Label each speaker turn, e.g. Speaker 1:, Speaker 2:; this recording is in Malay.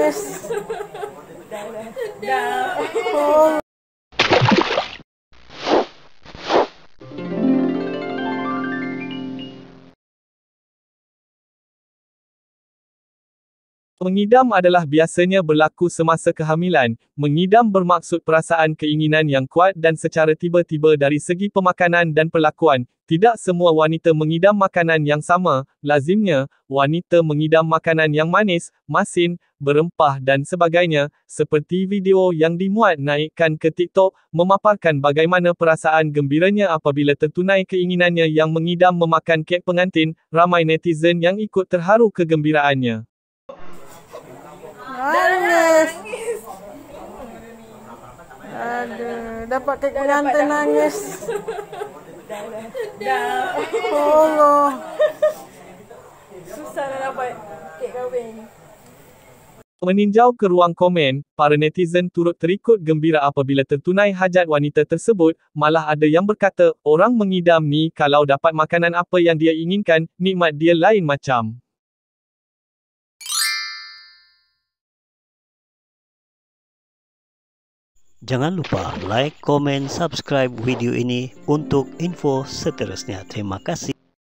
Speaker 1: nangis. Oh.
Speaker 2: Mengidam adalah biasanya berlaku semasa kehamilan. Mengidam bermaksud perasaan keinginan yang kuat dan secara tiba-tiba dari segi pemakanan dan perlakuan. Tidak semua wanita mengidam makanan yang sama. Lazimnya, wanita mengidam makanan yang manis, masin, berempah dan sebagainya, seperti video yang dimuat naikkan ke TikTok, memaparkan bagaimana perasaan gembiranya apabila tertunai keinginannya yang mengidam memakan kek pengantin. Ramai netizen yang ikut terharu kegembiraannya.
Speaker 1: Nangis. Aduh, dapat kek pengantin nangis. Allah.
Speaker 3: Susah nak dapat kek kahwin.
Speaker 2: Meninjau ke ruang komen, para netizen turut terikut gembira apabila tertunai hajat wanita tersebut. Malah ada yang berkata, orang mengidam ni kalau dapat makanan apa yang dia inginkan, nikmat dia lain macam.
Speaker 4: Jangan lupa like, komen, subscribe video ini untuk info seterusnya. Terima kasih.